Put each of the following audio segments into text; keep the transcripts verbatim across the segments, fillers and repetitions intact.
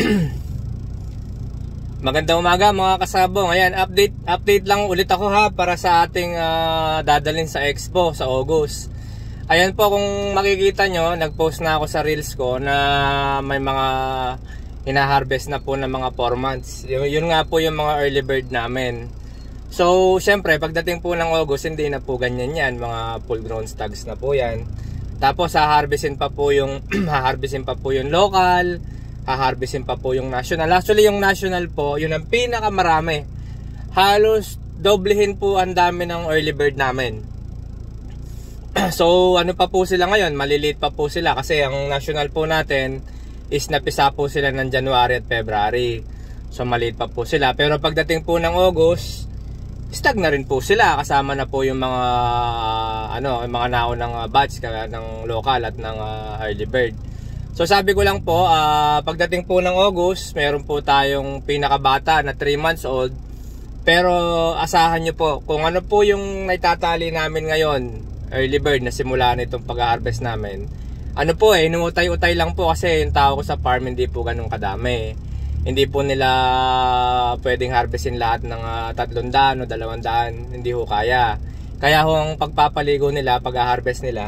Magandang umaga mga kasabong. Ayan, update update lang ulit ako ha para sa ating uh, dadalhin sa Expo sa August. Ayan po, kung makikita nyo, nag-post na ako sa reels ko na may mga hina-harvest na po ng mga four months. Yun, yun nga po yung mga early bird namin. So, syempre, pagdating po ng August, hindi na po ganyan yan. Mga full grown stags na po yan. Tapos, haharvestin pa po yung, haharvestin pa po yung local, haharvestin pa po yung national. Actually, yung national po, yun ang pinakamarami. Halos, doblehin po ang dami ng early bird namin. So, ano pa po sila ngayon? Maliliit pa po sila kasi ang national po natin is napisa po sila ng January at February. So, maliit pa po sila. Pero pagdating po ng August, stag na rin po sila, kasama na po yung mga ano, yung mga naunang batch ng local at ng uh, early bird. So sabi ko lang po, uh, pagdating po ng August, meron po tayong pinakabata na three months old. Pero asahan nyo po, kung ano po yung naitatali namin ngayon, early bird na simula nitong pag-harvest namin, ano po eh, inutay-utay lang po kasi yung tao ko sa farm hindi po ganun kadami. Hindi po nila pwedeng harvestin lahat ng uh, tatlong daan o dalawang daan. Hindi ho kaya. Kaya ho ang pagpapaligo nila, pag-harvest nila,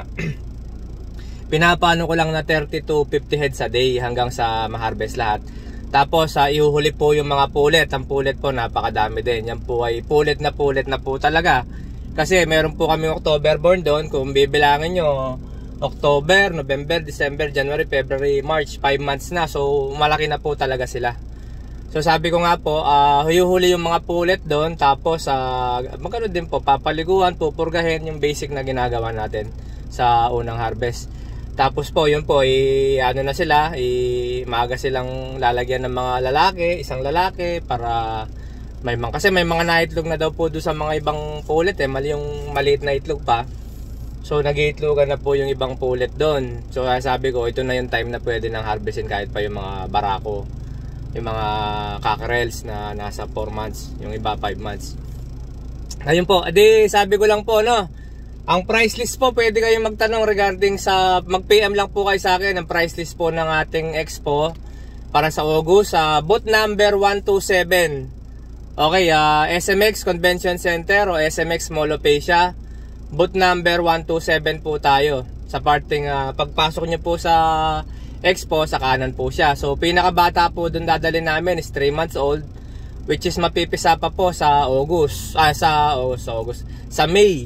pinapano ko lang na thirty to fifty heads a day hanggang sa ma-harvest lahat. Tapos uh, ihuhuli po yung mga pulet. Ang pulet po napakadami din. Yan po ay pulet na pulet na po talaga. Kasi meron po kami October born doon. Kung bibilangin nyo, October, November, December, January, February, March, five months na. So malaki na po talaga sila. So sabi ko nga po, uh, huyuhuli yung mga pulet doon. Tapos uh, magkano din po, papaliguan, pupurgahin yung basic na ginagawa natin sa unang harvest. Tapos po yun po, i, ano na sila, i, maaga silang lalagyan ng mga lalaki, isang lalaki para may mga, kasi may mga naitlog na daw po doon sa mga ibang pulet eh, mali yung maliit na itlog pa. So nag-iitlogan na po yung ibang pulet doon. So sabi ko, ito na yung time na pwede nang harvestin kahit pa yung mga barako, yung mga cockerels na nasa four months, yung iba five months. Ayun po, edi sabi ko lang po, no, ang price list po, pwede kayong magtanong regarding sa, mag-P M lang po kayo sa akin ang price list po ng ating Expo para sa August, sa uh, booth number one two seven. Okay, uh, S M X Convention Center o S M X Molopecia, booth number one two seven po tayo. Sa parting uh, pagpasok nyo po sa Expo, sa kanan po siya. So pinakabata po doon dadalhin namin is three months old, which is mapipisa pa po sa August, ah, sa, oh, sa August, sa May.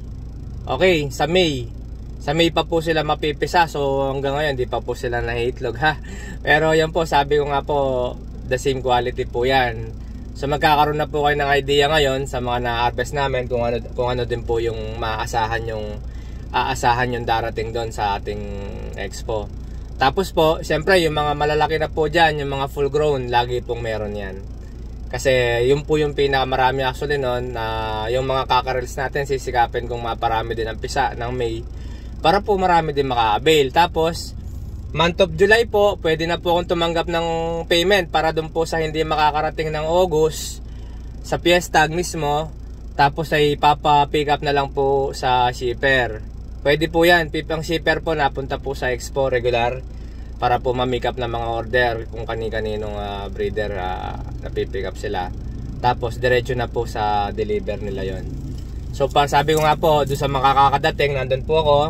Okay, sa May. Sa May pa po sila mapipisa. So hanggang ngayon di pa po sila nahiitlog ha. Pero yan po, sabi ko nga po, the same quality po yan. So magkakaroon na po kayo ng idea ngayon sa mga na-harvest namin kung ano, kung ano din po yung maaasahan yung aasahan yung darating doon sa ating Expo. Tapos po, siyempre yung mga malalaki na po dyan, yung mga full grown, lagi pong meron yan. Kasi yun po yung pinakamarami actually noon, na uh, yung mga cockerels natin sisikapin kung maparami din ang pisa ng May para po marami din maka-avail. Tapos month of July po, pwede na po akong tumanggap ng payment para doon po sa hindi makakarating ng August sa Fiestag mismo. Tapos ay papa-pick up na lang po sa shipper. Pwede po yan, pipang shipper po napunta po sa Expo regular para po ma-make up ng mga order kung kani-kaninong uh, breeder uh, napipick up sila. Tapos diretso na po sa deliver nila yon. So pa, sabi ko nga po, doon sa makakadating, nandun po ako.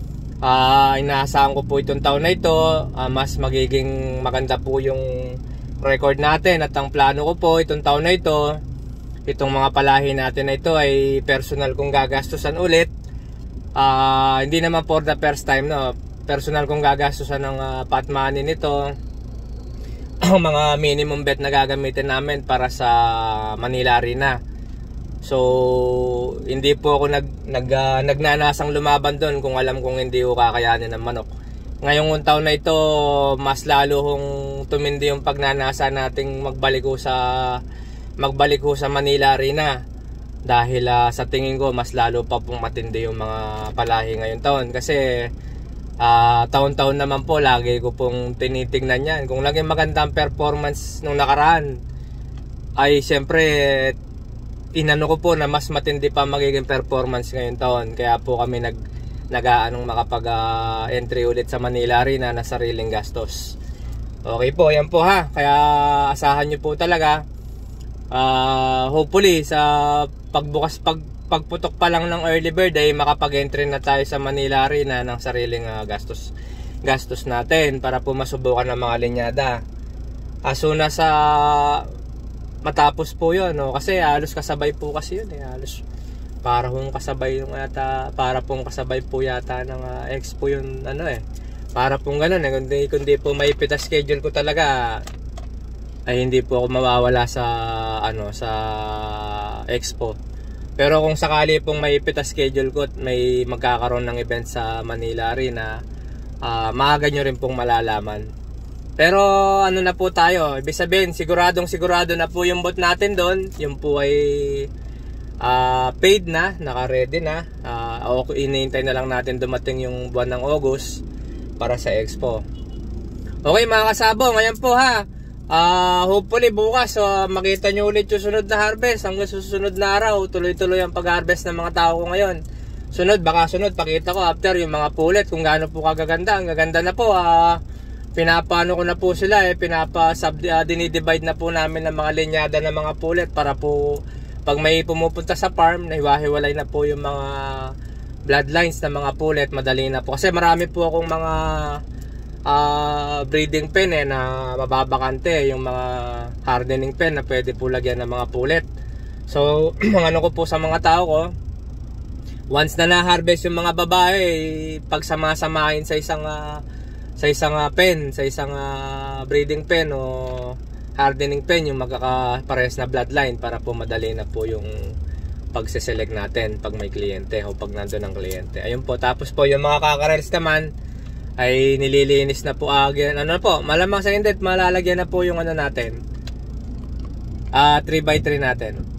Uh, inaasahan ko po itong taon na ito, uh, mas magiging maganda po yung record natin. At ang plano ko po itong taon na ito, itong mga palahi natin na ito ay personal kong gagastusan ulit. Uh, hindi naman for the first time, no. Personal kong gagastusan ng uh, pot money nito. Ang mga minimum bet na gagamitin namin para sa Manila Arena. So hindi po ako nag, nag, uh, nagnanasang lumaban doon kung alam kong hindi ko kakayanin ng manok. Ngayong taon na ito, mas lalo kong tumindi yung pagnanasa nating magbalik ko sa magbalik ko sa Manila Arena. Dahil uh, sa tingin ko mas lalo pa pong matindi yung mga palahi ngayong taon. Kasi uh, taon-taon naman po lagi ko pong tinitingnan yan. Kung laging magandang performance nung nakaraan, ay siyempre inano ko po na mas matindi pa magiging performance ngayong taon. Kaya po kami nag nag-aanong makapag uh, entry ulit sa Manila Arena na sariling gastos. Okay po, yan po ha. Kaya asahan nyo po talaga. Uh, hopefully sa pagbukas pag pagputok pa lang ng early bird ay makapag-entry na tayo sa Manila Arena ng sariling uh, gastos gastos natin para po masubukan ng mga linyada. As soon as uh, matapos po 'yon, no? Kasi halos kasabay po kasi 'yun eh. Halos para pong kasabay yung yata, para pong kasabay po yata ng uh, expo 'yun ano eh. Para pong ganoon eh, kundi kundi po maipit ang schedule ko talaga ay hindi po ako mawawala sa ano sa expo. Pero kung sakali pong maipit ang schedule ko at may magkakaroon ng event sa Manila Arena, uh, maaga nyo rin pong malalaman. Pero ano na po tayo, ibig sabihin siguradong sigurado na po yung bot natin doon. Yung po ay uh, paid na, naka-ready na. Uh, inihintay na lang natin dumating yung buwan ng August para sa expo. Okay mga kasabong, ngayon po ha. Uh, hopefully bukas uh, makita nyo ulit yung sunod na harvest. Hanggang susunod na araw, tuloy-tuloy ang pag-harvest ng mga tao ko ngayon. Sunod, baka sunod, pakita ko after yung mga pulet kung gaano po kagaganda. Ang gaganda na po. Uh, pinapano ko na po sila eh. Pinapa, sub, uh, dinidivide na po namin ng mga linyada ng mga pulet para po pag may pumupunta sa farm, nahiwa-hiwalay na po yung mga bloodlines ng mga pulet. Madali na po. Kasi marami po akong mga Uh, breeding pen eh na mababakante, yung mga hardening pen na pwede po lagyan ng mga pulet. So ano ko po sa mga tao ko, once na na-harvest yung mga babae, pag sama-samahin sa isang uh, sa isang uh, pen, sa isang uh, breeding pen o hardening pen yung magkakapares na bloodline para po madali na po yung pagse-select natin pag may kliyente o pag nandun ang kliyente. Ayun po, tapos po yung mga kakarels naman ay nililinis na po agad. Ano po, malamang sa hindi malalagyan na po yung ano natin, uh, three by three natin.